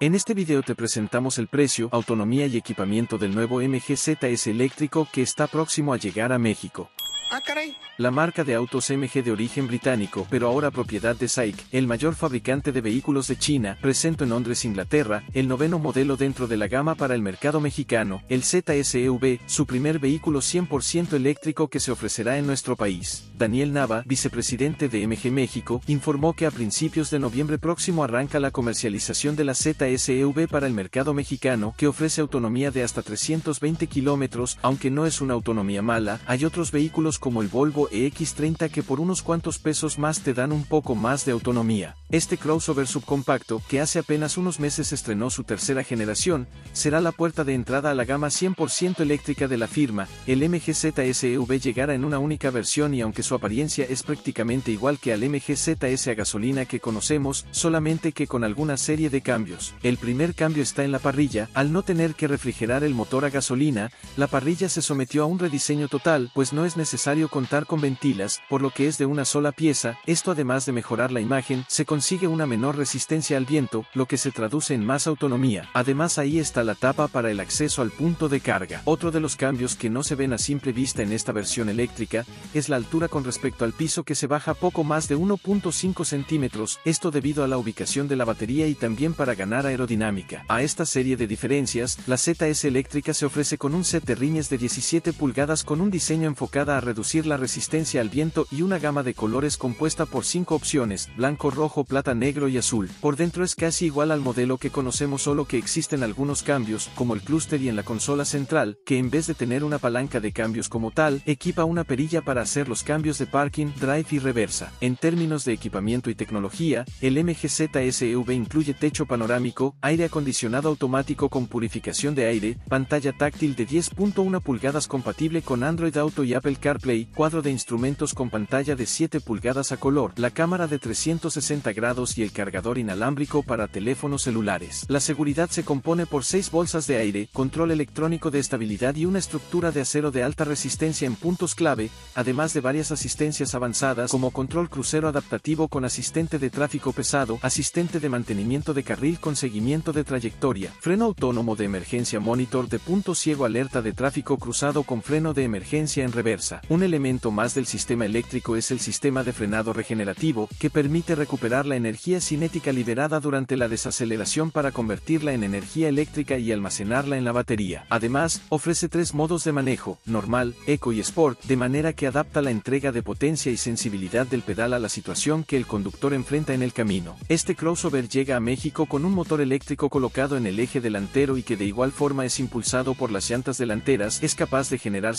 En este video te presentamos el precio, autonomía y equipamiento del nuevo MG ZS eléctrico que está próximo a llegar a México. Ah, caray. La marca de autos MG de origen británico, pero ahora propiedad de SAIC, el mayor fabricante de vehículos de China, presentó en Londres, Inglaterra, el noveno modelo dentro de la gama para el mercado mexicano, el ZS-EV, su primer vehículo 100% eléctrico que se ofrecerá en nuestro país. Daniel Nava, vicepresidente de MG México, informó que a principios de noviembre próximo arranca la comercialización de la ZS-EV para el mercado mexicano, que ofrece autonomía de hasta 320 kilómetros, aunque no es una autonomía mala. Hay otros vehículos como el Volvo EX30 que por unos cuantos pesos más te dan un poco más de autonomía. Este crossover subcompacto, que hace apenas unos meses estrenó su tercera generación, será la puerta de entrada a la gama 100% eléctrica de la firma. El MG ZS-EV llegará en una única versión y aunque su apariencia es prácticamente igual que al MG ZS a gasolina que conocemos, solamente que con alguna serie de cambios. El primer cambio está en la parrilla. Al no tener que refrigerar el motor a gasolina, la parrilla se sometió a un rediseño total, pues no es necesario contar con ventilas, por lo que es de una sola pieza. Esto, además de mejorar la imagen, se consigue una menor resistencia al viento, lo que se traduce en más autonomía. Además, ahí está la tapa para el acceso al punto de carga. Otro de los cambios que no se ven a simple vista en esta versión eléctrica es la altura con respecto al piso, que se baja poco más de 1.5 centímetros, esto debido a la ubicación de la batería y también para ganar aerodinámica. A esta serie de diferencias, la ZS eléctrica se ofrece con un set de rines de 17 pulgadas con un diseño enfocado a reducir la resistencia al viento y una gama de colores compuesta por 5 opciones: blanco, rojo, plata, negro y azul. Por dentro es casi igual al modelo que conocemos, solo que existen algunos cambios, como el clúster y en la consola central, que en vez de tener una palanca de cambios como tal, equipa una perilla para hacer los cambios de parking, drive y reversa. En términos de equipamiento y tecnología, el MG ZS-EV incluye techo panorámico, aire acondicionado automático con purificación de aire, pantalla táctil de 10.1 pulgadas compatible con Android Auto y Apple CarPlay, cuadro de instrumentos con pantalla de 7 pulgadas a color, la cámara de 360 grados y el cargador inalámbrico para teléfonos celulares. La seguridad se compone por 6 bolsas de aire, control electrónico de estabilidad y una estructura de acero de alta resistencia en puntos clave, además de varias asistencias avanzadas como control crucero adaptativo con asistente de tráfico pesado, asistente de mantenimiento de carril con seguimiento de trayectoria, freno autónomo de emergencia, monitor de punto ciego, alerta de tráfico cruzado con freno de emergencia en reversa. Un elemento más del sistema eléctrico es el sistema de frenado regenerativo, que permite recuperar la energía cinética liberada durante la desaceleración para convertirla en energía eléctrica y almacenarla en la batería. Además, ofrece 3 modos de manejo: normal, eco y sport, de manera que adapta la entrega de potencia y sensibilidad del pedal a la situación que el conductor enfrenta en el camino. Este crossover llega a México con un motor eléctrico colocado en el eje delantero y que de igual forma es impulsado por las llantas delanteras. Es capaz de generar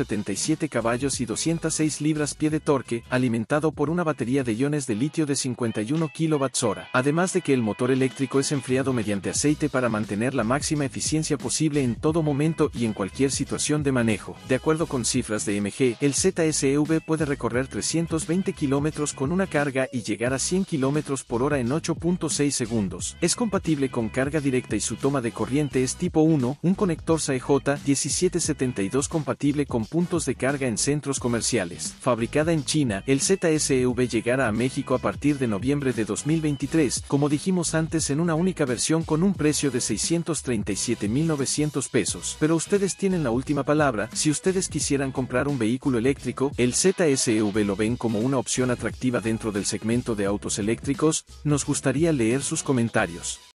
177 caballos y 206 libras-pie de torque, alimentado por una batería de iones de litio de 51 kWh. Además de que el motor eléctrico es enfriado mediante aceite para mantener la máxima eficiencia posible en todo momento y en cualquier situación de manejo. De acuerdo con cifras de MG, el ZS-EV puede recorrer 320 kilómetros con una carga y llegar a 100 kilómetros por hora en 8.6 segundos. Es compatible con carga directa y su toma de corriente es tipo 1, un conector SAE-J1772 compatible con puntos de carga en centros comerciales. Fabricada en China, el ZS-EV llegará a México a partir de noviembre de 2023, como dijimos antes, en una única versión con un precio de 637,900 pesos. Pero ustedes tienen la última palabra. Si ustedes quisieran comprar un vehículo eléctrico, ¿el ZS-EV lo ven como una opción atractiva dentro del segmento de autos eléctricos? Nos gustaría leer sus comentarios.